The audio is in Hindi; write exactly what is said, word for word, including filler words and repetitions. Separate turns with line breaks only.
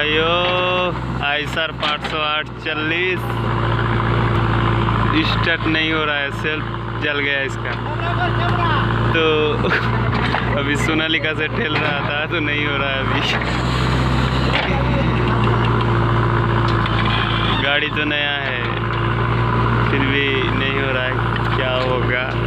भाइयों आइसर पाँच सौ आठ चालीस स्टार्ट नहीं हो रहा है, सेल्फ जल गया इसका। तो अभी सोनालिका से ठेल रहा था तो नहीं हो रहा है अभी। गाड़ी तो नया है फिर भी नहीं हो रहा है, क्या होगा।